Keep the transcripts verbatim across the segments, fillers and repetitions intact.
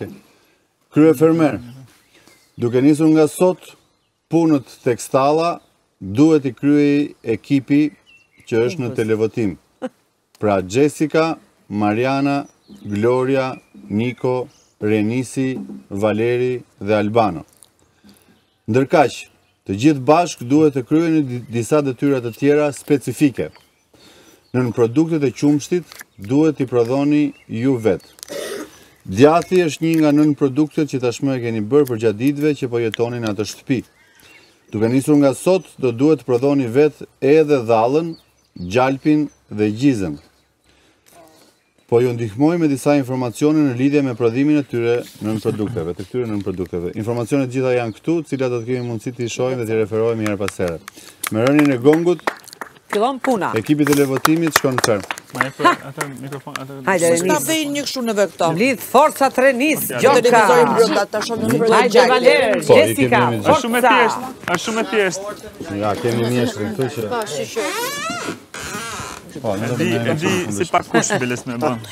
Krye fermer, duke nisur nga sot, punët tekstalla duhet i kryej ekipi që është në televotim. Pra Jessica, Mariana, Gloria, Niko, Renisi, Valeri dhe Albano. Ndërkaq, të gjithë bashkë duhet të kryeni disa detyra të tjera specifike. Nën produktet e qumshtit duhet i prodhoni ju vetë. Djathi është një nga nën produktet që tashmë e keni bërë për gjatë ditëve që po jetoni në atë shtëpi. Duke nisur nga sot, do duhet të prodhoni vetë edhe dhallën, gjalpin dhe gjizën. Po ju ndihmoj me disa informacione në lidhje me prodhimin e tyre nën produkteve, të këtyre nën produkteve. Informacionet gjitha janë këtu, të cilat do të kemi mundësi të i shohim dhe të referohemi herë pas here. Me rënien e gongut, fillon puna. Ekipi i televotimit shkon në ferm. Ma e për atë mikrofon, atë... Hajde, Renis. Ta bëjnë një kështu në vekto. Lidh forcat Renis, Gjoka. Televizorin brenda, ta shoh në brenda. Hajde Valer, Jessica, Është shumë e forca. thjeshtë, është shumë e thjeshtë. Ja, kemi mjeshtrin këtu që... Pa, shishoj. Po, E di, e di si pak kush biles me bën.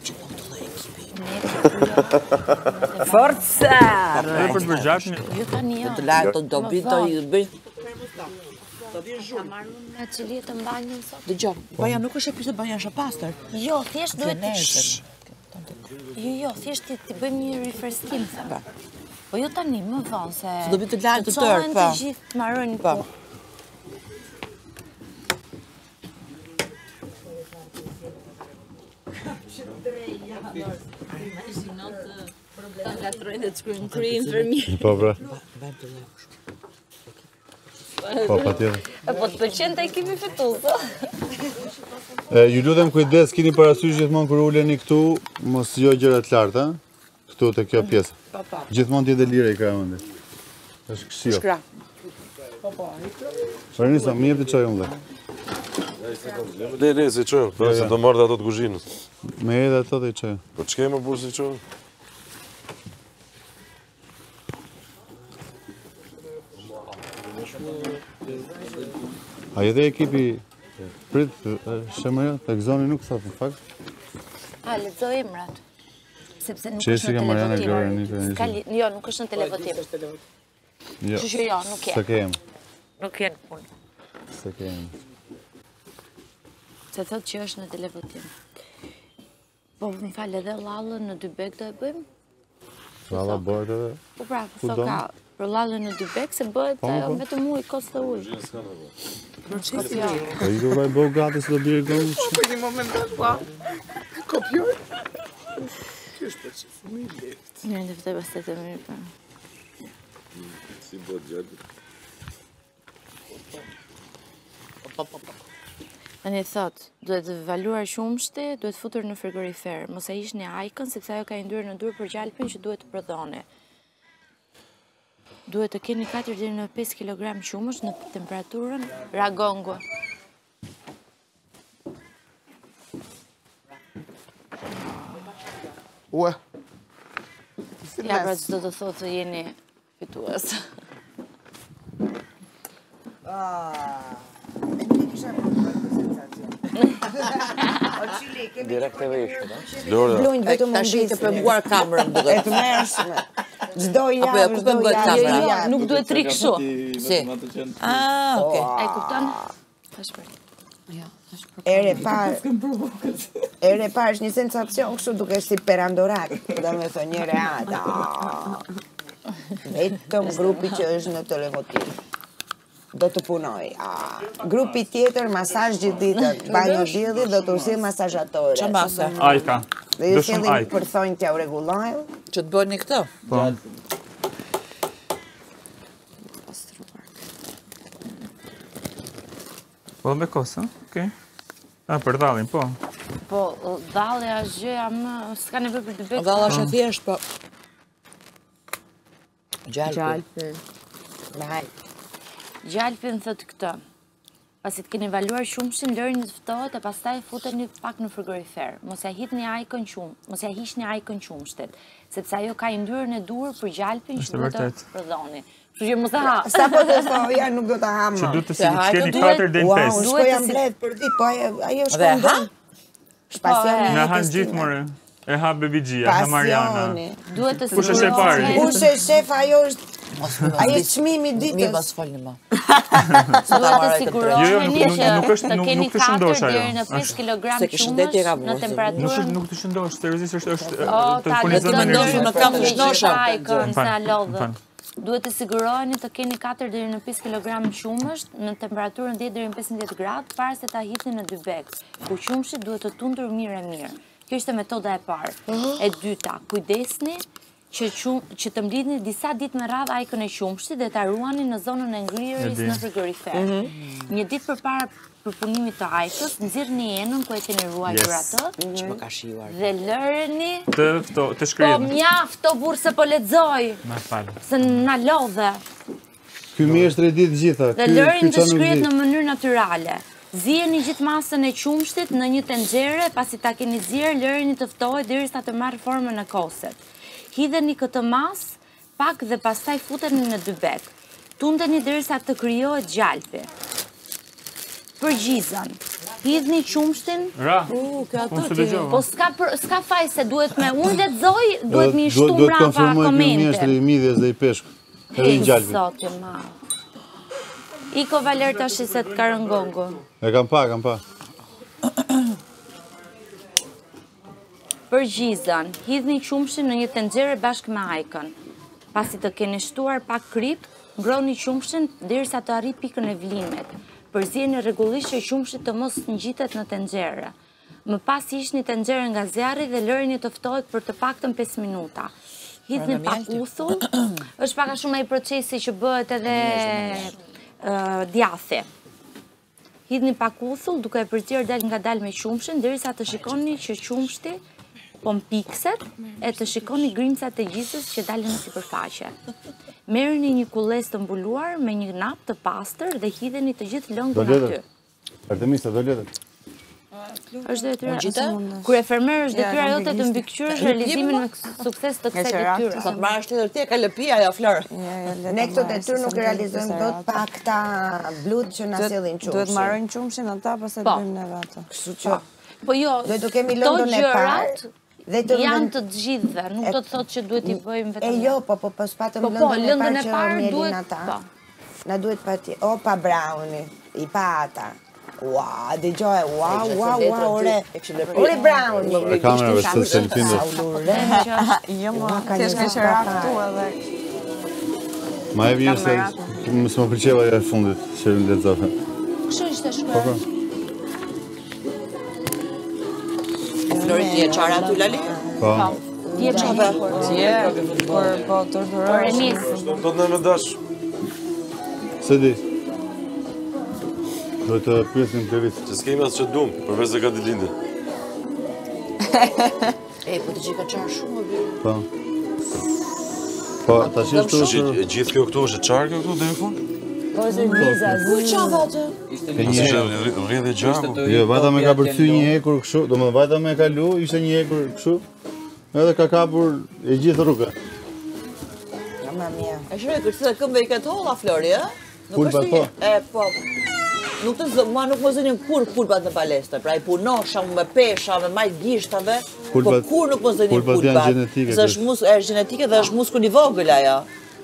Forca. Edhe për të bërë gjatë, Ju tani jo. Të lartë, të dobi, të i bëjnë. Ka marrë me cili të mbanjën sot? Dëgjoj, baja nuk është e pyse baja është e pastër. Jo, thjesht duhet të... Nesër. Jo, jo, thjesht të të bëjmë një refreskim, thëmë. Po jo tani, më vonë, se... Se do vi të lartë të tërë, cohen pa. të gjithë të marrën Pa. po. Latrojnë dhe të shkryjnë kry infermier. Po, pra. Po, pa tjetër. Po të pëlqen të ekipi fitues. Ju lutem kujdes, keni parasysh gjithmonë kur uleni këtu, mos jo gjëra të larta, këtu te kjo pjesë. Gjithmonë ti dhe lire i ka mendje. Është këshill. Shkra. Renisa, më jep të çoj unë. Le, le, si qojnë, pra se do marrë dhe ato të kuzhinës. Me edhe ato dhe i çoj. Po që kemë burë si qojnë? A edhe ekipi prit, shemëja, të gëzoni nuk thot në fakt. A, lexo emrat. Sepse nuk Jessica, është në Mariana, televotim. Gloria, Niko, Renisi. S'ka li- Jo, nuk është në televotim. Jo, Kështu që jo, nuk se je. kem, Nuk je në punë. se kem. Se thot që është në televotim. Po më falë edhe lallën në dy bek do e bëjmë? Valla bëhet edhe. Po pra, po Ku so do? ka për lallën në dy bek se bëhet Po, ajo po. vetëm ujë, kos të ujë. Po i do vaj bëu gati se do bjerë gëmë. Për një moment të pa. Kopjoj. Mirë, në vëtë bastet e mirë për. Si bëtë gjatë. Në një thot, duhet valuar shumështi, duhet futur në frigorifer, mos e ish një ajkën, sepse ajo ka ndyrë në dur për gjalpin që duhet të prodhoni. Duhet të keni katër deri në pesë kilogram qumësh në temperaturën ragongu. Ue. Ja, pra që do të thotë të jeni fitues. Direkt e veshë, da? Lora, Blunjt vetëm Ta shi të pëmbuar kamerën E duhet. të mërshme. Çdo Apo ja, javë, ku çdo pëmbuar javë. kamera? Jo, jo, nuk duhet tri kështu. Si? Ah, okay. A e kupton? Tash për. Jo, tash për. Ere parë. Ere parë është një sensacion kështu duke si perandorak. Do me thë një reata. Vetëm grupi që është në televotim do të punoj. Ah, grupi tjetër, masazh gjithë ditën. Banjo dielli do të usil masazhatore. Qa masa? Ajka. Dhe ju Do shumë sjellin ajk. për thonjë t'ja u rregullojnë. Që të bëni këtë? Po. Po me kosë, okej. A, për dallin, po. Po, dalli është gjëja më, s'ka nevojë për të bërë. Dhalla është e thjesht, po. Gjalpi. Gjalpin. Baj. Gjalpin thot këtë. Pasi të keni valuar shumshin, lërini të ftohet e pastaj futeni pak në frigorifer. Mos ja hidhni ajkën qum, mos ja hiqni ajkën qumshtit, sepse ajo ka yndyrën e dur për gjalpin që Është duhet të vërtet. prodhoni. Kështu që mos e ha. Sa po të thoja, nuk do ta ham. Që du të si Se të hajtë keni duhet- katër dhe në Wow, pesë. unë Duhet shkoja të si- mbledh për ditë, po ajo ajo Dhe shkon ha? dom. Shpasion Po, e. Në e hanë Kristina. gjithë, more. E ha Bebigjia, ha Mariana. Pasioni. Duhet të Kush është e pari? Kush është shef, ajo është Ai është çmimi i Mi ditës. mos folni më. Duhet të Jo, jo, nuk- siguroheni nuk- që nuk është- të nuk- keni nuk të shëndosh katër ajo. deri në pesë Është- kilogram Se ke shëndetje ka qumësh në vëllazër. Nuk temperaturën. është nuk të shëndosh, seriozisht është është O, ta telefonizon lëtë me ndoshta njerëz. në kam të shnosha. Ikën se a lodhë. M'fal. Duhet të siguroheni të keni katër deri në pesë kilogram qumësh në temperaturën dieci deri në pesëmbëdhjetë gradë para se ta hidhni në dy beg. Ku qumshit duhet të tundur mirë e mirë. Kjo është metoda e parë. E dyta, kujdesni që qum, që të mblidhni disa ditë me radhë ajkën e qumshit dhe ta ruani në zonën e ngrirjes E di. në frigorifer. Një ditë përpara përpunimit të ajkës, nxirrni enën ku e keni ruajtur Yes. atë Që më ka shijuar. dhe lëreni. Të fto, të Po shkrim. mjaft, o burë se po lexoj, Na fal. se na lodhe. Ky mjeshtri e di të gjitha. Dhe Ky- lërin ky të qa nuk shkryhet di. në mënyrë natyrale. Ziheni gjithë masën e qumshtit në një tenxhere, pasi ta keni zirë, lërini të ftohet derisa të marrë formën e koset. Hidheni këtë masë pak dhe pastaj futeni në dy beg. Tundeni derisa të krijohet gjalpi. Përgjizën. Hidhni qumshtin, Ra. U, kjo Unë ato se ti. dëgjova. po s'ka për, s'ka faj se duhet me unë lexoj, duhet mi Duhet- shtu duhet mbrapa konfirmoj ky mjeshtri komente. i midhjes dhe i peshk. Edhe i gjalpi. Sot e ma. Iko Valer tash se të ka rëngongo. E kam pa, kam pa. Përgjizën, hidhni qumshin në një tenxhere bashkë me ajkën. Pasi të keni shtuar pak krip, ngroni qumshin derisa të arri pikën e vlimit. Përziheni rregullisht që qumshi të mos ngjitet në tenxhere. Më pas hiqni tenxhere nga zjarri dhe lërini të ftohet për të paktën pesë minuta. Hidhni Në pak mjalti. uthull, është pak a shumë ai procesi që bëhet edhe ë, djathi. Hidhni pak uthull duke e përzierë dal nga dal me qumshin derisa të shikoni që qumshti po mpikset e të shikoni grimcat e gjisës që dalin në sipërfaqe. Merrni një kulles të mbuluar me një nap të pastër dhe hidheni të gjithë Do lëngun aty. letët. Artemisa, do letët. Është detyra. gjite? Kur e fermer është Ja, detyra kam jote të piknisë. mbikëqyrësh realizimin me sukses të kësaj Qerak, detyre. Sa të marrësh tjetër ti e ka lëpi ajo Flor. Ne këtë detyrë nuk e realizojmë dot pa këta blut që na sillin qumshin. Duhet marrojnë qumshin ata, pastaj Po. bëjmë neve atë. Kështu që Po jo, duhet të kemi këto lëndën e gjërat parë dhe të janë të gjithëve, nuk do të thotë që duhet i bëjmë E vetëm. jo, po po po s'patëm Po, po, lëndën e lëndën parë e që parë mjelin duhet- ata. po. Na duhet pa ti, o pa browni, i pa ata. Ua, dëgjoj, ua, E ua, kishte ua, letër ore. ty, e kishte letër Ore ty. browni. E kamerave se selfin dhe. Ure. Jo, mo, ka thjesht një ka qerak zap këtu edhe Ma e mirë se më s'më pëlqeva ja e fundit që më lexova. Kështu ishte Po shkruar. po. Flori ti e çara aty Lali? Po. Ti e çave. ti e, kur po Por torturohesh. Enis, Do të në me dash. Se di. Do të pyesim për vit. Që s'kemi asë që dum, përveç se ka ditëlindje. E, po ti që ka çarë shumë o bërë. Po. Po, tash është Që të e gjithë kjo këtu është e qarë kjo këtu deri në fund? Po se viza, Ku çava atë? ke një Është rrjedhë gjaku. Jo, vajta me ka përthy një ekur kështu, do më vajta me kalu, ishte një ekur kështu, edhe ka kapur e gjithë rruga. Mamma mia. E shërë e kërësi dhe këmbe i këtë holla, Flori, e? Nuk Pulpat, është po. një- E, po. Nuk të zë, mua nuk më zënin kur pulpat në palestër, pra i punosha me pesha, me majt gishtave, po Pulpat- kur nuk më zënin pulpat pulpat. janë gjenetike, Se është mus, është gjenetike dhe është muskul i vogël ajo.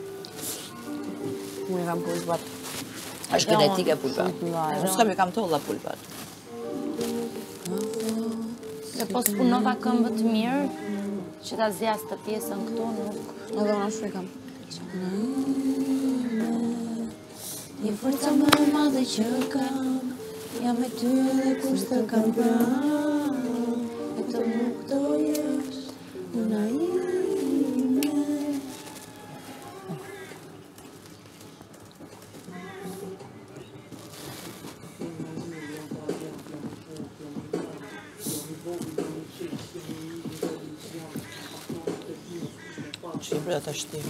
Unë kam pulpat. Është genetike pulpat. Unë s'kam i kam të holla pulpat. se po s'punova këmbë të mirë, që ta zjas të pjesën këtu, nuk... Edhe unë ashtu i kam. Një forca më e madhe që kam, jam me ty dhe kur s'të kam pranë, e të nuk do jesh, una ime. Shqipër e të shtim.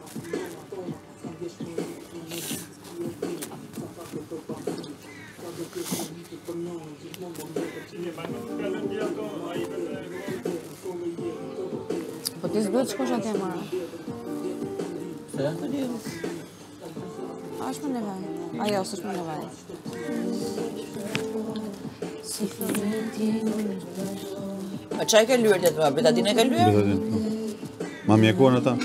Po ti s'duhet shkosh atje mara. Se? A është më nevaj? A jo, s'është më nevaj. Si fëmijë ti A qaj ka lyrë të të më, Betadine ka lyrë? Betadine. Ma mjekuar në ta?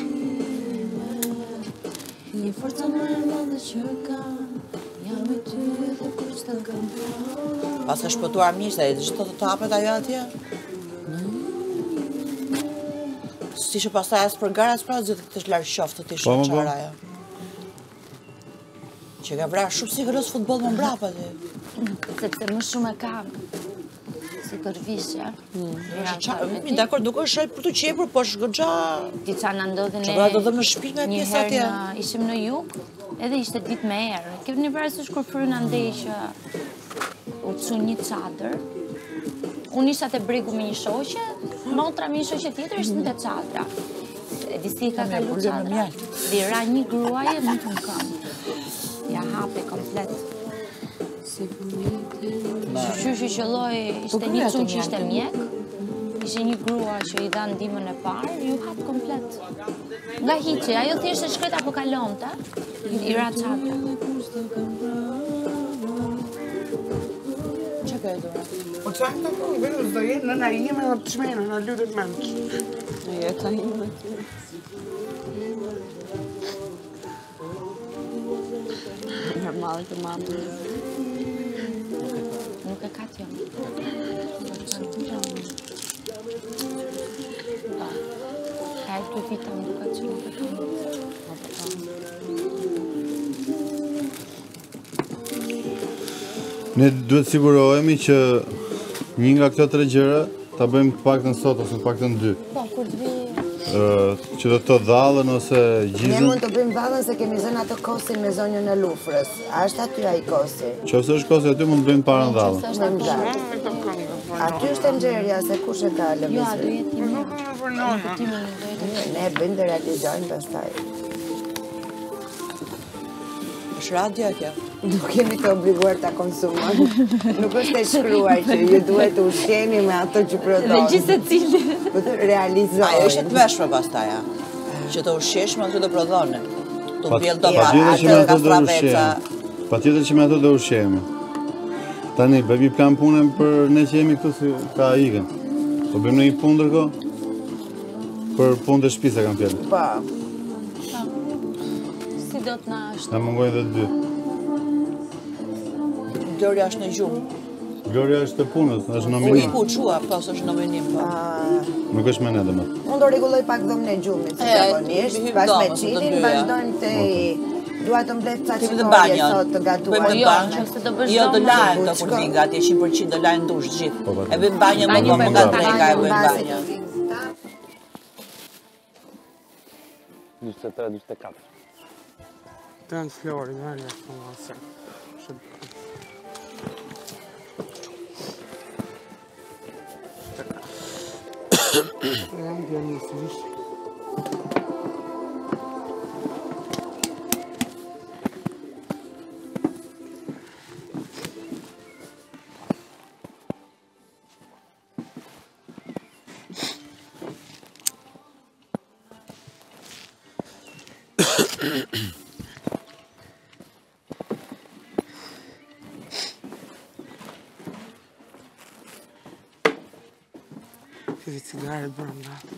Një forca më e madhe që kam, jam me ty dhe kur s'të kam pra. Pas ka shpëtuar mirë, se e të gjithë të të hapet ajo atje? S'ishe pastaj as për gara, as pra gjithë të të larë qoftë të ishe në qara ajo. Që ka vrarë shumë si kërës futbol më mbrapa ti. Sepse më shumë e kam. Si tërvishja. Mi, dakor, nuk është për të qepur, po është gëgja... Ti qa në ndodhe ne... Që pra do dhëm në shpi nga pjesa atje? Njëherë ishim në jug, edhe ishte dit me erë. Kevë një vërës është kur frynë andej që u cu një qadër. Unë isha të bregu me një shoqe, motra me një shoqe tjetër ishte të qadra. E disi ka kalu qadra. Dhe ra një gruaje më të më kam. Ja hape komplet. Shqyshi që loj, ishte një cu që ishte mjek, ishte një grua që i dha ndimën e parë, ju hapë komplet. Nga hiqe, ajo thjesht e shkreta po kalonte, i ra qatra. Që ka e dora? Po që të po, vërës do jetë nëna ime dhe të shmenë, në lyret menç. Në jeta ime ty. Normal të mamë. Nuk e ka t'jo. Ka e të vita më duka që nuk e ka. Ne duhet sigurohemi që një nga këto tre gjëra ta bëjmë pak të në sot ose pak të në dy. Po, kur të vi... Që do të dhallën ose gjizën. Ne mund të bëjmë dhallën se kemi zënë atë kosin me zonjën e lufrës. A është aty ai kosi? Qofse është kosi aty mund të bëjmë para në dhallën. Aty është nxerja se kush e ka lëvizur. Jo, a do jetë një një. Ne bëjmë dhe realizojmë pastaj. është radio kjo? Nuk jemi të obliguar ta konsumojmë. Nuk është e shkruar që ju duhet të ushqeni me ato që prodhoni. Dhe gjithë se cili. Po të realizojmë. Ajo ishte të veshme pastaja. Që të ushqesh me ato të prodhone. Të pjell do pa patjetër që me ato do ushqemi. Tani, bëjmë një plan punën për ne që jemi këtu si ka ikën. Po bëjmë në një punë ndërko? Për punë të shtëpisë kam fjallë. Po. Si do të na është? Na mungojnë dhe dy. Gloria është në gjumë. Gloria është të punës, është U nominim. i ku qua, pas është nominim. Nuk është me ne dhe më. Unë do rregulloj pak dhomën e gjumit, si zakonisht, pas me qinin, vazhdojmë të i... Dua të mbledh ca çikoje sot të gatuar. Bëjmë banjën, jo do lajmë të kur vinë gati, cent për cent do lajmë dush gjithë. E bëjmë banjën më më nga drejka e bëjmë banjën. njëzet e tre, njëzet e katër. Të në flori, në në në nëse. Ja, Dionisi. Che cigare branda.